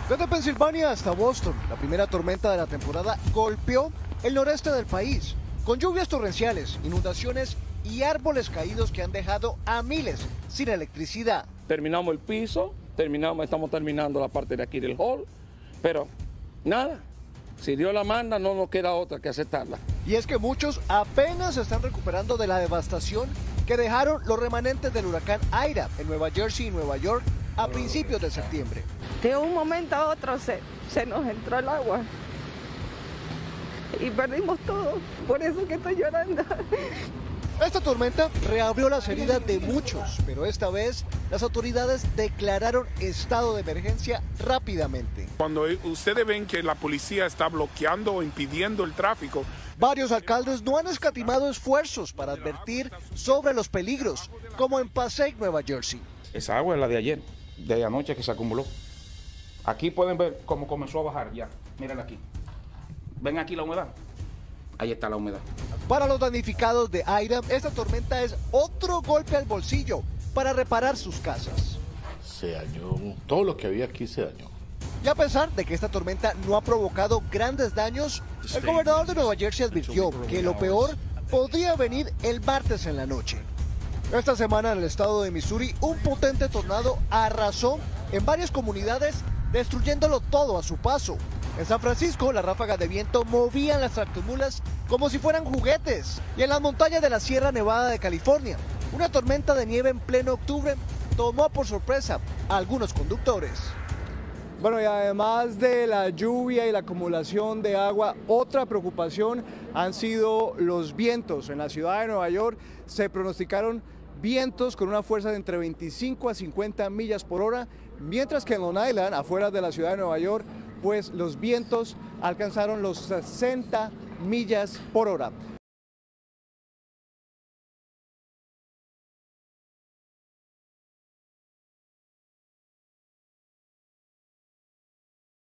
Desde Pensilvania hasta Boston, la primera tormenta de la temporada golpeó el noreste del país, con lluvias torrenciales, inundaciones y árboles caídos que han dejado a miles sin electricidad. Terminamos el piso, estamos terminando la parte de aquí del hall, pero nada, si Dios la manda no nos queda otra que aceptarla. Y es que muchos apenas se están recuperando de la devastación que dejaron los remanentes del huracán Ida en Nueva Jersey y Nueva York a principios de septiembre. De un momento a otro se nos entró el agua y perdimos todo, por eso que estoy llorando. Esta tormenta reabrió las heridas de muchos, pero esta vez las autoridades declararon estado de emergencia rápidamente. Cuando ustedes ven que la policía está bloqueando o impidiendo el tráfico, varios alcaldes no han escatimado esfuerzos para advertir sobre los peligros, como en Passaic, Nueva Jersey. Esa agua es la de ayer, de anoche que se acumuló. Aquí pueden ver cómo comenzó a bajar ya. Miren aquí. ¿Ven aquí la humedad? Ahí está la humedad. Para los damnificados de Ida, esta tormenta es otro golpe al bolsillo para reparar sus casas. Se dañó, todo lo que había aquí se dañó. Y a pesar de que esta tormenta no ha provocado grandes daños, el gobernador de Nueva Jersey advirtió que lo peor podría venir el martes en la noche. Esta semana en el estado de Missouri, un potente tornado arrasó en varias comunidades, destruyéndolo todo a su paso. En San Francisco, las ráfagas de viento movían las tractomulas como si fueran juguetes. Y en las montañas de la Sierra Nevada de California, una tormenta de nieve en pleno octubre tomó por sorpresa a algunos conductores. Bueno, y además de la lluvia y la acumulación de agua, otra preocupación han sido los vientos. En la ciudad de Nueva York se pronosticaron vientos con una fuerza de entre 25 a 50 millas por hora, mientras que en Long Island, afuera de la ciudad de Nueva York, pues los vientos alcanzaron los 60 millas por hora.